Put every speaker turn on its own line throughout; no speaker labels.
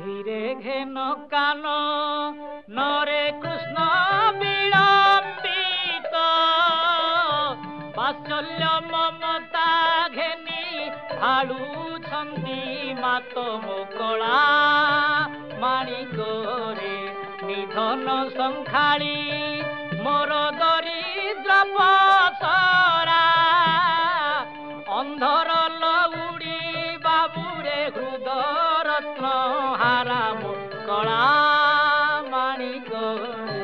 ধীরে ঘেন কান নরে কৃষ্ণ বিলম্বিত বাৎসল্য মমতা ঘেনি ঢাড়ুছন্তি মাত মোকলা মাণিকরে নিধন সংখাড়ি মোর দরিদ্র পসরা অন্ধর লউড়ি বাবুরে হৃদ রত্ন হারা মোকলা মাণিকরে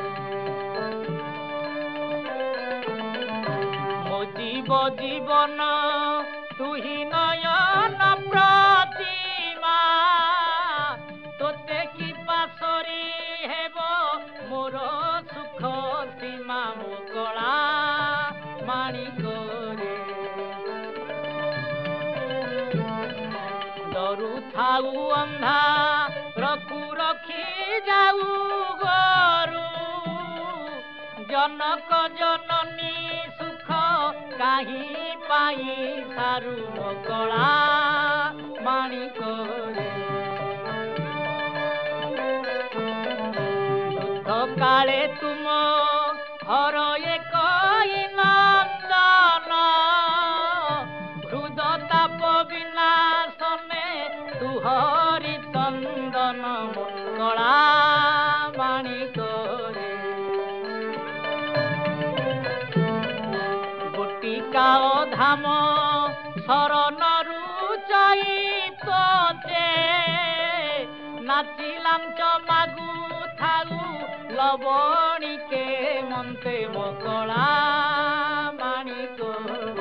মো জীব জীবন তুহি নয়ন প্রতিমা তোতে কি পাশরি হেব মোর সুখ সীমা মোকলা মাণিকরে ডরু থাউ ଅନ୍ଧା ରଖୁ ରଖି ଯାଉ ଗରୁ ଜନକ ଜନନୀ ସୁଖ କାହିଁ ପାଇ ସାରୁ ମୋକଳା ମାଣିକରେ ଯୁଦ୍ଧ କାଳେ ତୁମ ଘର ଏକ ନନ୍ଦନ ହୃଦ ତାପ ବିନାଶନେ ତୁହରି ଚନ୍ଦନ ମୋକଳା ମାଣିକରେ ଗୋଟିକା ଧାମ ଶରଣରୁ ଚୈତୋତେ ନାଚି ଲାଞ୍ଚ ମାଗୁ ଥାଉ ଲବଣିକେ ମନ୍ତେ ମୋକଳା ମାଣିକରେ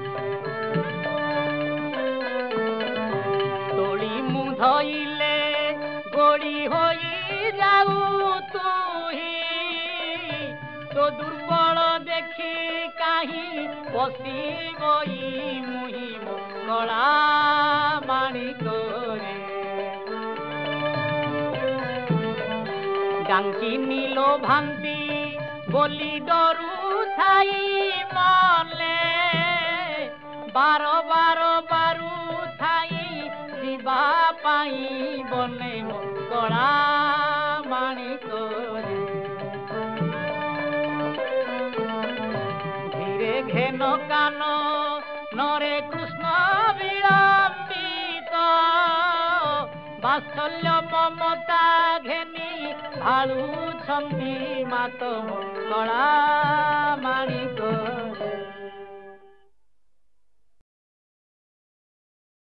ତୋଳି ମୁଁ ଧଇଲେ ଗୋଡ଼ି ହୋଇ ଯାଉ ତୁହି তো দুর্বল দেখি কাহি পশিবই মুহি মোকলা মাণিকরে ডাঙ্কি নীল ভান্তি বলি ডরু থাই মলে বার বার বারু থাই ଯିବା ପାଇଁ ବନେ ମୋକଳା ମାଣିକରେ ধীরে ঘেন কান নরে কৃষ্ণ বিলম্বিত বাৎসল্য মমতা ঘেনি ঢাড়ুছন্তি মাত মোকଳା ମାଣିକରେ।